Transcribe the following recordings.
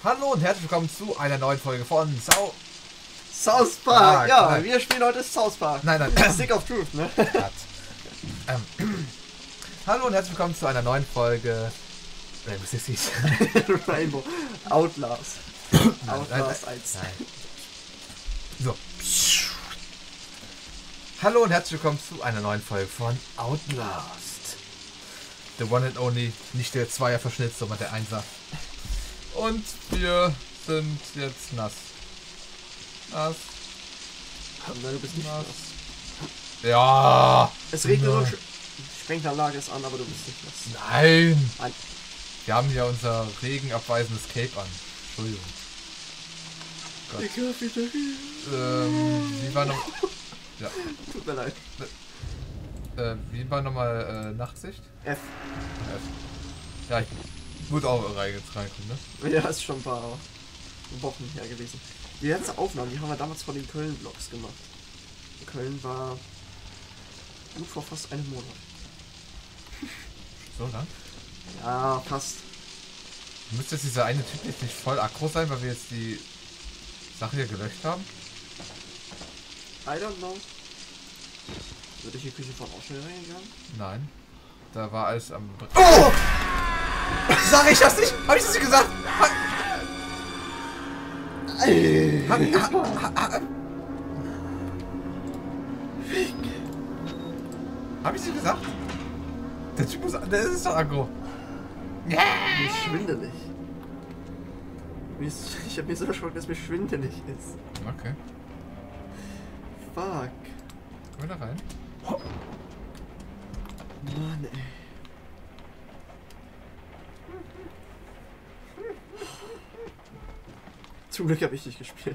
Hallo und herzlich willkommen zu einer neuen Folge von South Park. Ja, nein. wir spielen heute South Park. Nein. Stick of Truth, ne? Hallo und herzlich willkommen zu einer neuen Folge Rainbow Six Siege. Rainbow. Outlast. Outlast 1. Nein. So. Hallo und herzlich willkommen zu einer neuen Folge von Outlast. The one and only, nicht der Zweierverschnitt, sondern der Einser. Und wir sind jetzt nass. Nein, du bist nicht nass. Ja. Es regnet und die Sprenkleranlage ist an, aber du bist nicht nass. Nein. Nein. Wir haben ja unser regenabweisendes Cape an. Entschuldigung. Gott. Wie war noch... Ja. Tut mir leid. Wie war nochmal Nachtsicht? F. Ja, ich muss auch reinkommen, ne? Ja, ist schon ein paar Wochen her gewesen. Die letzte Aufnahme, die haben wir damals vor den Köln-Vlogs gemacht. Köln war gut vor fast einem Monat. So lang? Ja, fast. Müsste jetzt dieser eine Typ jetzt nicht voll aggro sein, weil wir jetzt die Sache hier gelöscht haben? I don't know. Würde ich die Küche von auch schnell reingegangen? Nein. Da war alles am... Oh! Sag ich das nicht? Hab ich das nicht gesagt? Hab ich sie gesagt? Der Typ muss... Der ist doch aggro. Mir ist schwindelig. Ich hab mir so erschrocken, dass mir schwindelig ist. Okay. Fuck. Komm da rein. Mann, ey. Zum Glück habe ich dich gespielt.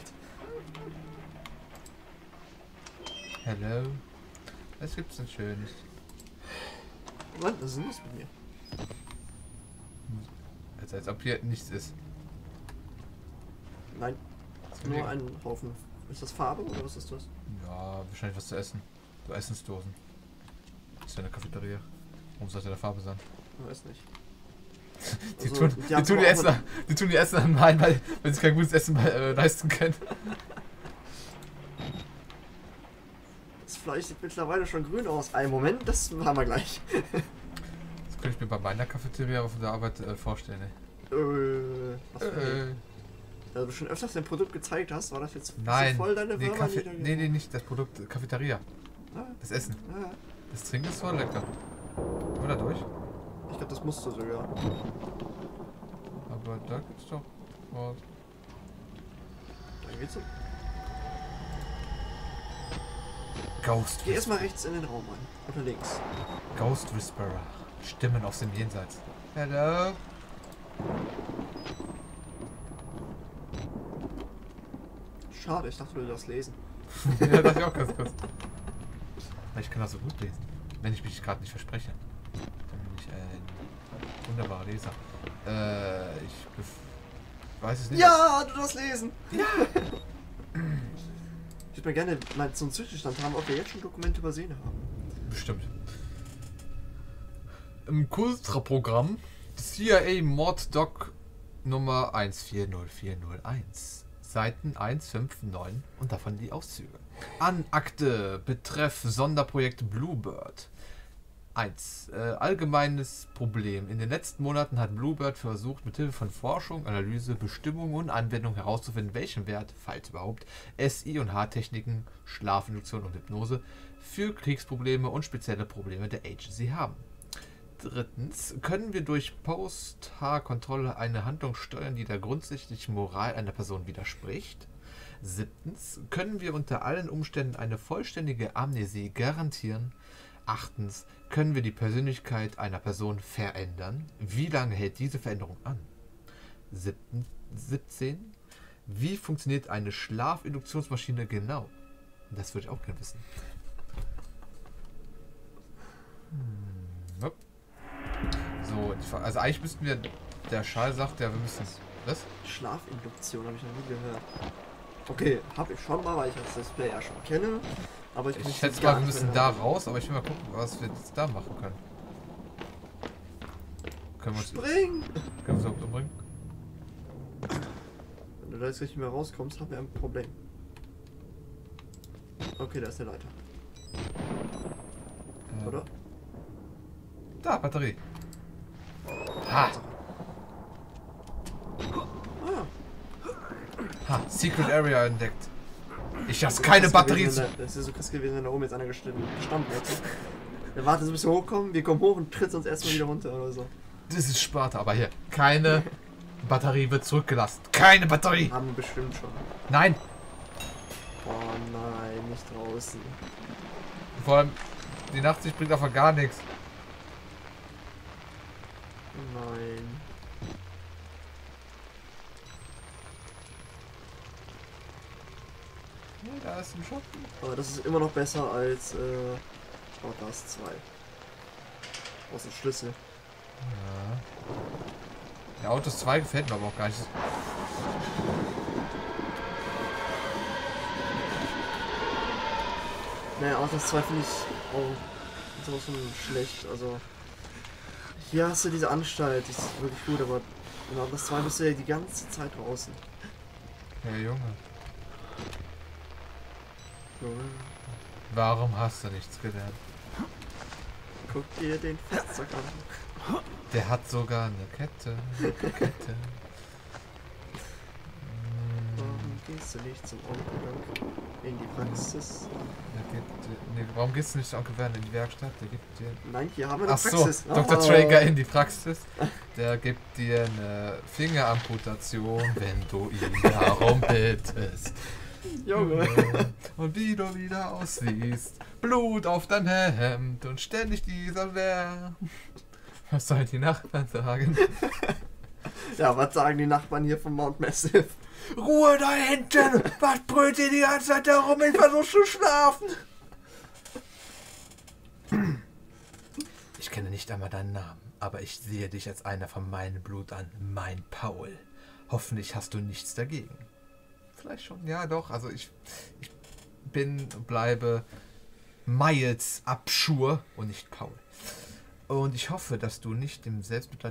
Hello. Was gibt's denn Schönes? Mann, was ist denn los mit mir? Als ob hier nichts ist. Nein, nur ein Haufen. Ist das Farbe oder was ist das? Ja, wahrscheinlich was zu essen. So Essensdosen. Das ist ja eine Cafeteria. Warum sollte da Farbe sein? Ich weiß nicht. Die Also, tun die Essen anmalen, weil sie kein gutes Essen leisten können. Das Fleisch sieht mittlerweile schon grün aus. Einen Moment, das haben wir gleich. Das könnte ich mir bei meiner Cafeteria auf der Arbeit vorstellen. Was da du schon öfters dein Produkt gezeigt hast, war das jetzt Nein, so voll deine nee, Firma? nee, nicht das Produkt, Cafeteria. Das Essen. Ah. Das Trinken ist voll lecker. Oder durch? Ich glaube, das musst du sogar. Aber da gibt's doch was. Da geht's so. Ghost. Geh erstmal rechts in den Raum rein. Oder links. Ghost Whisperer. Stimmen aus dem Jenseits. Hello. Schade, ich dachte, du das lesen. Ja, das ich auch ganz kurz. Ich kann das so gut lesen. Wenn ich mich gerade nicht verspreche. Dann bin ich ein wunderbarer Leser. Ich weiß es nicht. Ja, du das lesen! Ja! Ich würde mir gerne mal so einen Zwischenstand haben, ob wir jetzt schon Dokumente übersehen haben. Bestimmt. Im Kultra-Programm CIA Morddoc Nummer 140401. Seiten 159 und davon die Auszüge. An Akte betreff Sonderprojekt Bluebird. 1. Allgemeines Problem. In den letzten Monaten hat Bluebird versucht, mithilfe von Forschung, Analyse, Bestimmung und Anwendung herauszufinden, welchen Wert, falls überhaupt, SI- und H-Techniken, Schlafinduktion und Hypnose für Kriegsprobleme und spezielle Probleme der Agency haben. 3. Können wir durch Post-H-Kontrolle eine Handlung steuern, die der grundsätzlichen Moral einer Person widerspricht? 7. Können wir unter allen Umständen eine vollständige Amnesie garantieren? 8. Können wir die Persönlichkeit einer Person verändern? Wie lange hält diese Veränderung an? 17. Wie funktioniert eine Schlafinduktionsmaschine genau? Das würde ich auch gerne wissen. So, also eigentlich müssten wir... Der Schal sagt ja, wir müssen... Was? Schlafinduktion habe ich noch nie gehört. Okay, habe ich schon mal, weil ich das Display ja schon kenne. Aber ich schätze mal, wir müssen da raus, aber ich will mal gucken, was wir jetzt da machen können. Können wir uns... Spring! Können wir uns überhaupt umbringen? du da jetzt nicht mehr rauskommst, haben wir ein Problem. Okay, da ist eine Leiter. Oder? Da, Batterie. Ha! Ha, Secret Area entdeckt. Ich hast keine Batterie zu. Das ist so krass gewesen, wenn da oben jetzt einer gestanden hätte. Der wartet, bis wir hochkommen, wir kommen hoch und tritt uns erstmal wieder runter oder so. Das ist Sparta, aber hier, keine Batterie wird zurückgelassen. Keine Batterie! Haben wir bestimmt schon. Nein! Oh nein, nicht draußen. Vor allem, die Nachtsicht bringt einfach gar nichts. Nein. Nee, da ist ein Schatten. Aber das ist immer noch besser als Outlast 2. Aus dem Schlüssel. Ja. Der Autos 2 gefällt mir aber auch gar nicht. Naja, Outlast 2 finde ich auch sowas von schlecht. Also hier hast du diese Anstalt, die ist wirklich gut, aber in Outlast 2 bist du ja die ganze Zeit draußen. Ja, Junge. Junge. Warum hast du nichts gelernt? Guck dir den Fettsack an. Der hat sogar eine Kette. Kette. Warum gehst du nicht zum Onkel in die Praxis? Warum gehst du nicht zu Onkel Werner in die Werkstatt? Der gibt dir... Nein, hier haben wir eine Ach so, Praxis. Dr. Traeger in die Praxis. Der gibt dir eine Fingeramputation, wenn du ihn darum bittest. Junge. Und wie du wieder aussiehst. Blut auf dein Hemd und ständig dieser Lärm. Was sollen die Nachbarn sagen? Ja, was sagen die Nachbarn hier von Mount Massive? Ruhe da hinten! Was brüllt ihr die ganze Zeit herum? Ich versuche zu schlafen! Ich kenne nicht einmal deinen Namen, aber ich sehe dich als einer von meinem Blut an. Mein Paul. Hoffentlich hast du nichts dagegen. Vielleicht schon, ja doch. Also ich bin und bleibe Miles Abschur und nicht Paul. Und ich hoffe, dass du nicht dem Selbstmitleid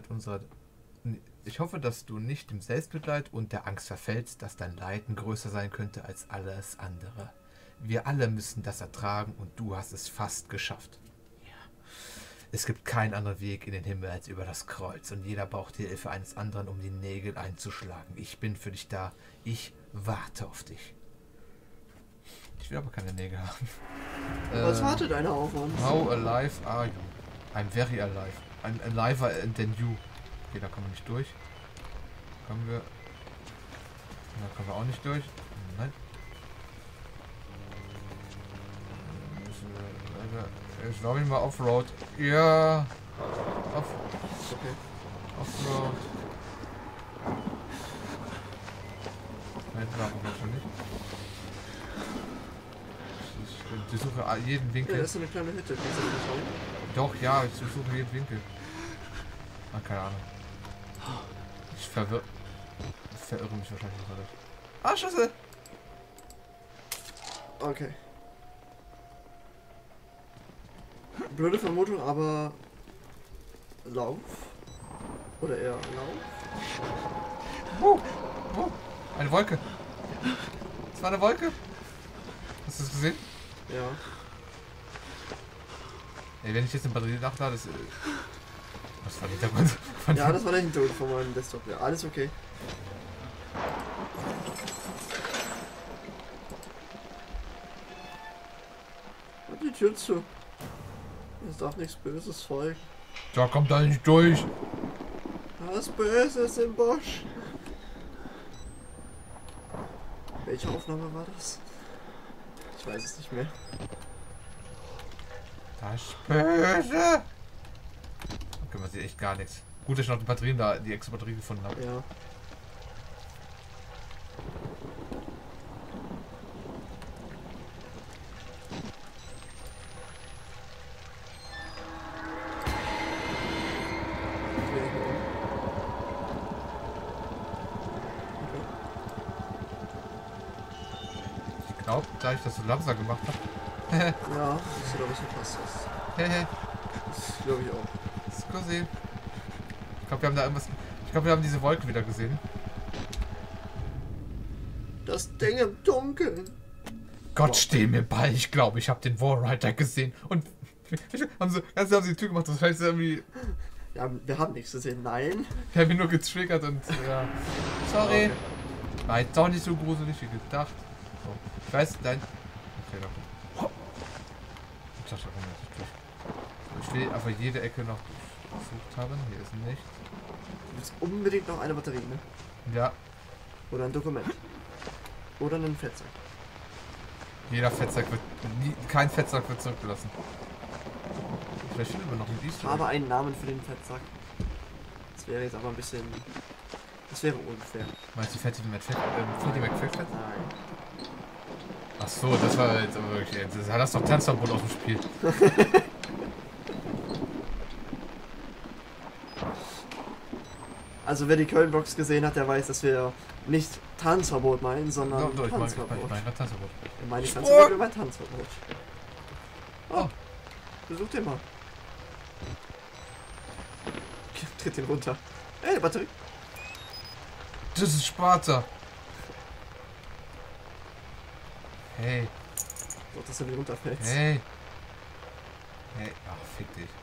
und der Angst verfällst, dass dein Leiden größer sein könnte als alles andere. Wir alle müssen das ertragen und du hast es fast geschafft. Ja. Es gibt keinen anderen Weg in den Himmel als über das Kreuz und jeder braucht die Hilfe eines anderen, um die Nägel einzuschlagen. Ich bin für dich da. Ich warte auf dich. Ich will aber keine Nägel haben. Was wartet einer auf uns? How alive are you? I'm very alive. I'm aliver than you. Okay, da kommen wir nicht durch. Kommen wir. Da kommen wir auch nicht durch. Nein. Ich glaube ich mal Offroad. Ja. Okay. Offroad. Nein, warum schon nicht? Ich suche jeden Winkel. Ja, das ist eine kleine Hütte. Kannst du nicht schauen? Doch, ja, ich suche jeden Winkel. Ah, keine Ahnung. Ich verirre mich wahrscheinlich gerade. Ah, Schlüssel! Okay. Blöde Vermutung, aber Lauf? Oder eher Lauf? Eine Wolke! Das war eine Wolke! Hast du es gesehen? Ja. Ey, wenn ich jetzt eine Batterie nachlade, ist... Was war der Hintergrund? Ja, das war der Hintergrund von meinem Desktop. Ja, alles okay. Mach die Tür zu. Es darf nichts Böses folgen. Da kommt da nicht durch! Was Böses im Busch. Welche Aufnahme war das? Ich weiß es nicht mehr. Das Böse! Okay, man sieht echt gar nichts. Gut, dass ich noch die Batterien da, die extra Batterie gefunden habe. Ja. Ich glaube, da ich das so langsam gemacht habe. Ja, das sieht aber so fast aus. Hehe. Das glaube ich auch. Scusi. Ich glaube, wir haben da irgendwas. Ich glaube, wir haben diese Wolke wieder gesehen. Das Ding im Dunkeln. Gott, steh mir bei. Ich glaube, ich habe den Warrider gesehen. Und haben sie die Tür gemacht. Das heißt irgendwie... Ja, wir haben nichts gesehen. Nein. Ich habe ihn nur getriggert und ja. Sorry. Okay. War jetzt doch nicht so gruselig wie gedacht. So. Ich weiß, nein. Okay, doch. Ich dachte, ich will aber jede Ecke noch versucht haben. Hier ist nicht. Du willst unbedingt noch eine Batterie, ne? Ja. Oder ein Dokument. Oder einen Fettsack. Jeder Fettsack wird. Kein Fettsack wird zurückgelassen. Vielleicht findet man noch ein Ich Easter. habe einen Namen für den Fettsack. Das wäre jetzt aber ein bisschen... Das wäre unfair. Meinst du Fatty McFit? Nein. Ach so, das war jetzt aber wirklich. Das hat das doch Tanzverbot aus dem Spiel. Also wer die Köln-Box gesehen hat, der weiß, dass wir nicht Tanzverbot meinen, sondern Doch, ich meine Tanzverbot. Tanzverbot. Ich meine Tanzverbot, wir meinen Tanzverbot. Oh. Besuch den mal. Tritt den runter. Ey, Batterie. Das ist Sparta. Hey. So, dass er nicht runterfällt. Hey. Hey. Ach, fick dich.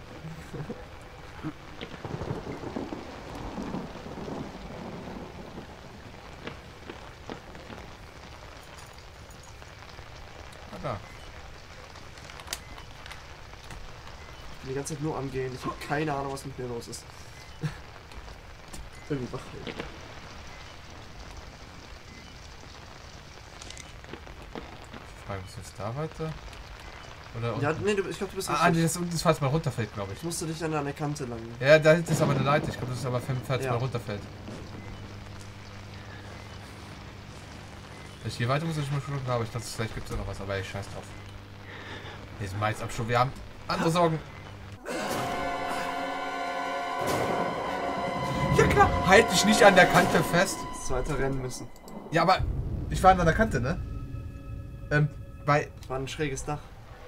Ah, da. Ich bin die ganze Zeit nur am Gehen. Ich habe keine Ahnung, was mit mir los ist. Irgendwie wach. Ich frage, was jetzt da weiter? Oder Ja, unten? nee, ich glaube, du bist Ah, nee, das ist unten, falls mal runterfällt, glaube ich. Ich musste dich dann an der Kante lang. Ja, da ist aber eine Leiter. Ich glaube, das ist aber, falls Ja. mal runterfällt. Ich gehe weiter, muss ich mal schon aber ich dachte, vielleicht gibt es ja noch was, aber ich scheiß drauf. Hier ist Mais Abschub. Wir haben andere Sorgen. Ja klar, halt dich nicht an der Kante fest. Das zweite rennen müssen. Ja, aber ich war an der Kante, ne? Bei... War ein schräges Dach.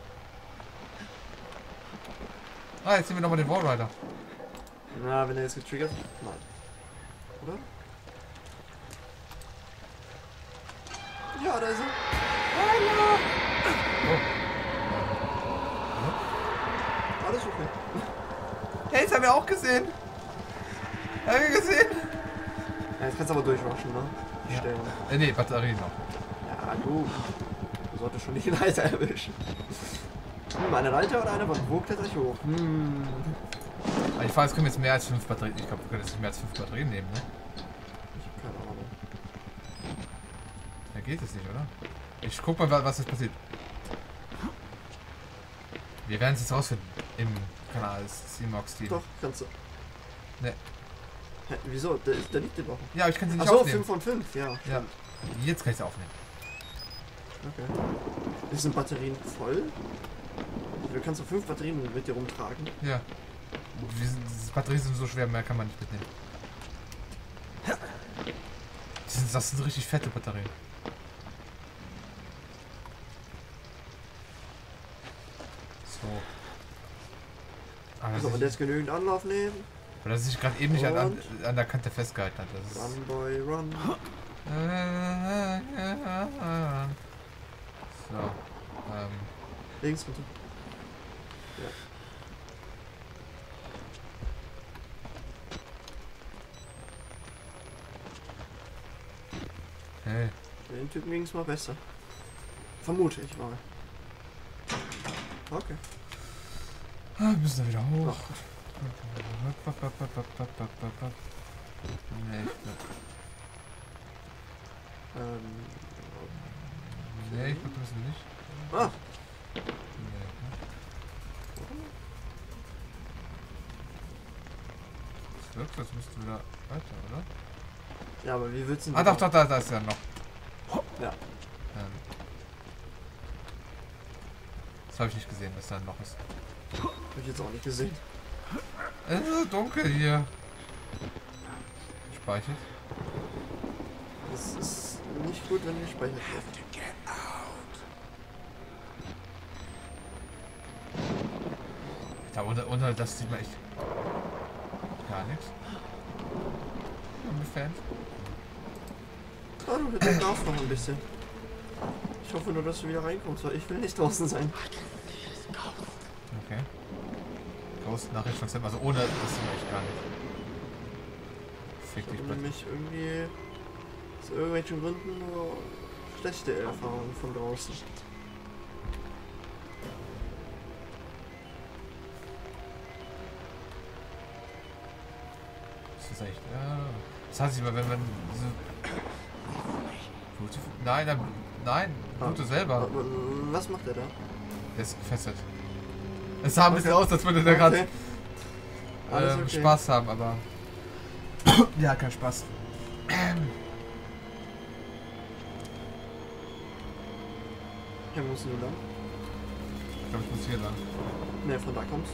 Ah, jetzt sehen wir nochmal den Wallrider. Na, wenn er jetzt getriggert. Nein. Oder? Ja, da ist er. Oh. Alles okay. Hey, das haben wir auch gesehen. Haben wir gesehen? Ja, jetzt kannst du aber durchrushen, ne? Ja. Stellen. Nee, Batterie noch. Ja, du. Du solltest schon die Leiter erwischen. Eine Leiter oder eine Wand? Wo kletter ich hoch? Aber ich frage, es können jetzt mehr als 5 Batterien. Ich glaube, wir können jetzt nicht mehr als 5 Batterien nehmen, ne? Ich hab keine Ahnung. Da geht es nicht, oder? Ich guck mal, was jetzt passiert. Wir werden es jetzt rausfinden. Im Kanal CMOX-Team. Doch, kannst du. Ne. Hä, wieso? Da liegt die Woche. Ja, ich kann sie nicht Achso, aufnehmen. 5 von 5, ja. Ja. Jetzt kann ich sie aufnehmen. Okay. Sind Batterien voll? Du kannst so 5 Batterien mit dir rumtragen. Ja. Die Batterien sind so schwer, mehr kann man nicht mitnehmen. Das sind richtig fette Batterien. So. Aber So, und jetzt genügend Anlauf nehmen. weil er sich gerade eben nicht an der Kante festgehalten hat. Das ist Run, Boy, run. So. Links runter. Ja. Hey. Den Typen ging es mal besser. Vermute ich mal. Okay. Ah, wir müssen da wieder hoch. Ach. Nee, nee, ich glaube, wir müssen nicht. Ah, Nee. Das wirkt, als müssten wir da weiter, oder? ja, aber wie willst du denn... Ah, doch, da ist ja noch. Ja. Das habe ich nicht gesehen, dass da ein Loch ist. Hab ich jetzt auch nicht gesehen. Es ist so dunkel hier. Speichert. Das ist nicht gut, wenn gespeichert wird. Da unter das sieht man echt gar nichts. Unbefällt. Ah, du darfst noch ein bisschen. Ich hoffe nur, dass du wieder reinkommst, weil ich will nicht draußen sein. Okay. Ghost-Nachricht von Sam, also ohne das tue ich gar nicht. Fick dich, Und bitte. nämlich irgendwie aus irgendwelchen Gründen nur schlechte Erfahrungen von draußen. Das ist echt. Ja. Das heißt nicht mal, wenn man diese. Blute, nein, nein, Blute selber. Was macht er da? Der ist gefesselt. Es sah ein bisschen aus, als würde der gerade Okay. Spaß haben, aber. Ja, kein Spaß. Ja, wo musst du lang? Ich glaube, ich muss hier lang. Ne, von da kommst.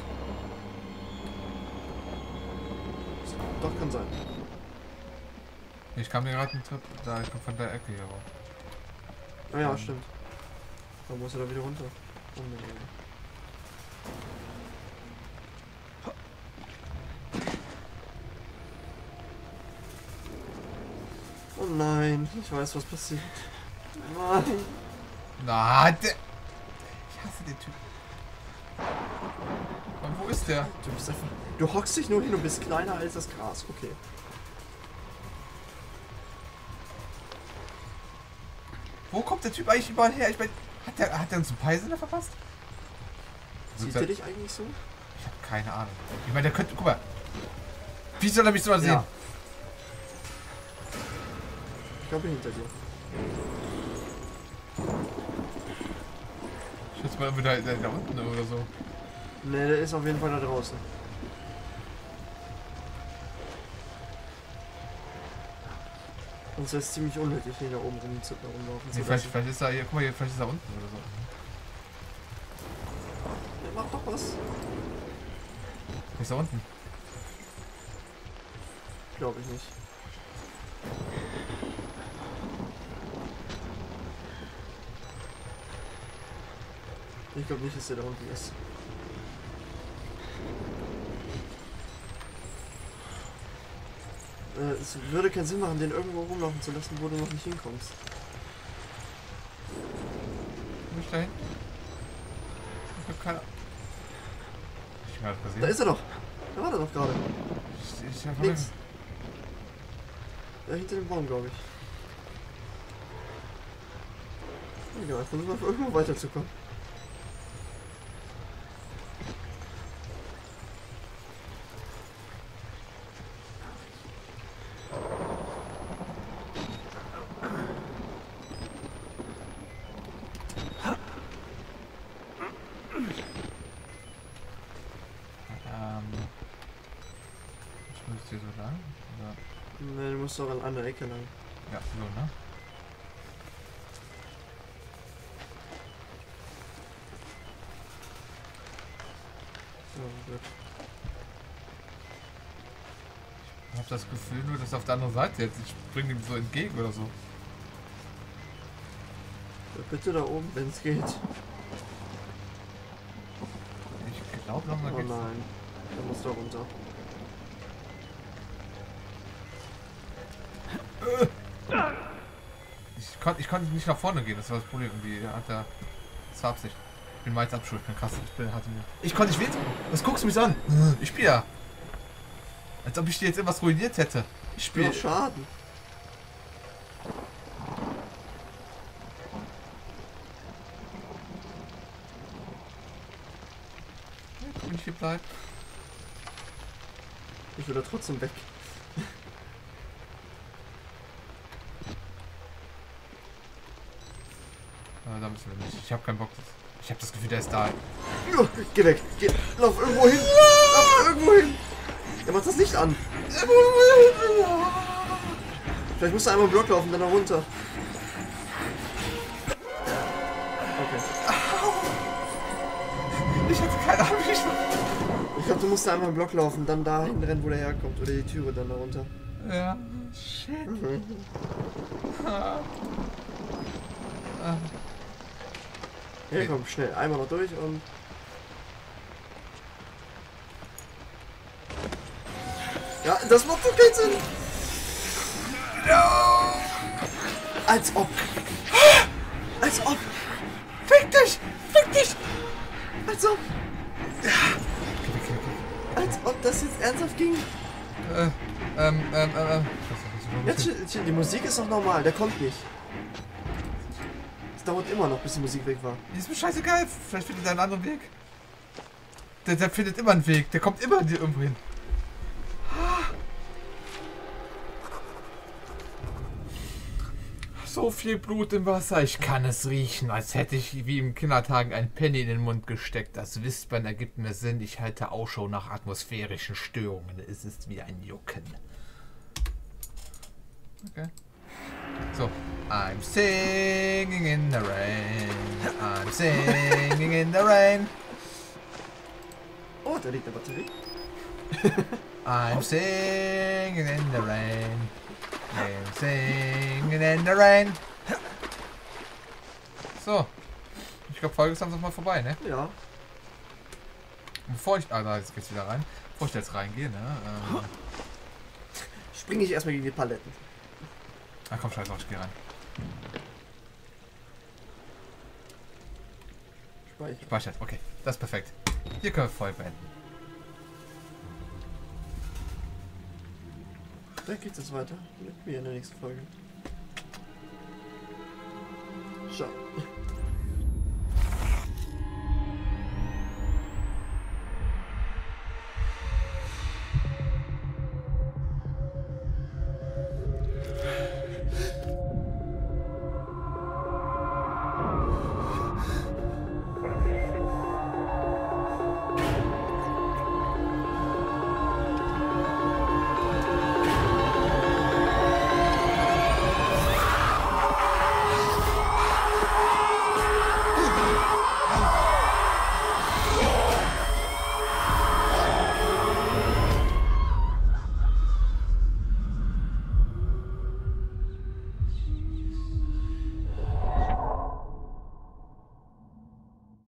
Doch, kann sein. Ich kam mir gerade einen Trip, da ich komm von der Ecke hier rauf. Ah ja, stimmt. Dann muss er da wieder runter. Oh, nee. Oh nein, ich weiß, was passiert. Nein. Na, der. Ich hasse den Typ. Und wo ist der? Du bist einfach. Du hockst dich nur hin und bist kleiner als das Gras. Okay. Wo kommt der Typ eigentlich überall her? Ich mein, hat der uns einen Peisender verpasst? Sieht er dich eigentlich so? Ich habe keine Ahnung. Ich meine, der könnte. Guck mal. Wie soll er mich so sehen? Ja. Ich glaube hinter dir. Ich schätze mal wieder da unten oder so. Ne, der ist auf jeden Fall da draußen. Und es ist ziemlich unnötig, hier da oben rumlaufen zu Nee, vielleicht ist er hier. Guck mal, hier, vielleicht ist er unten oder so. Ja, mach doch was. Ist er unten? Glaube ich nicht. Ich glaube nicht, dass der da unten ist. Es würde keinen Sinn machen, den irgendwo rumlaufen zu lassen, wo du noch nicht hinkommst. Wo ist der hin? Ich hab keine Ahnung. Ich hab gesehen. Da ist er doch! Da war er doch gerade. Ich hab Links. Da hinter dem Baum, glaube ich. Egal, versuchen wir irgendwo weiterzukommen. Ich muss hier so lang. Oder? Ne, du musst doch an der Ecke lang. Ja, so, ne? Ja, gut. Ich hab das Gefühl nur, dass auf der anderen Seite jetzt. Ich spring ihm so entgegen oder so. Ja, bitte da oben, wenn es geht. Ich glaube noch mal Oh geht's. nein, da muss da runter. Ich konnte nicht nach vorne gehen, das war das Problem. Irgendwie hat er. Das war Absicht. Ich bin meins abschuld, ich bin krass. Ich konnte nicht wehtun. Was guckst du mich an? Ich spiele ja. Als ob ich dir jetzt irgendwas ruiniert hätte. Ich spiele. Ja, Schaden. Wenn ich hier bleib. Ich will da trotzdem weg. Da müssen wir nicht. Ich habe keinen Bock. Ich habe das Gefühl, der ist da. Ja, geh weg. Lauf irgendwo hin. Lauf irgendwo hin. Er macht das Licht an. Vielleicht musst du einmal im Block laufen, dann da runter. Okay. Ich hatte keine Ahnung, wie ich. Ich glaube, du musst einmal im Block laufen, dann dahin rennen, wo der herkommt. Oder die Türe dann da runter. Ja. Shit. Mhm. Hier, komm, schnell. Einmal noch durch und... Ja, das macht doch keinen Sinn. No! Als ob. Als ob. Fick dich! Fick dich! Als ob. Als ob das jetzt ernsthaft ging. Jetzt, die Musik ist noch normal, der kommt nicht. Es dauert immer noch, bis die Musik weg war. Ist mir scheißegal, vielleicht findet er einen anderen Weg. Der findet immer einen Weg, der kommt immer irgendwo hin. So viel Blut im Wasser, ich kann es riechen, als hätte ich wie im Kindertagen ein Penny in den Mund gesteckt. Das Wispern ergibt mir Sinn, ich halte Ausschau nach atmosphärischen Störungen. Es ist wie ein Jucken. Okay. So. I'm singing in the rain. I'm singing in the rain. Oh, da liegt eine Batterie. I'm singing in the rain. I'm singing in the rain. So. Ich glaube, Folge ist langsam mal vorbei, ne? Ja. Und bevor ich... Ah, da jetzt geht's wieder rein. Bevor ich jetzt reingehe, ne? Springe ich erstmal gegen die Paletten. Ach komm, scheiß drauf, ich geh rein. Speichert, okay. Das ist perfekt. Hier können wir voll beenden. Dann geht es weiter mit mir in der nächsten Folge. Ciao.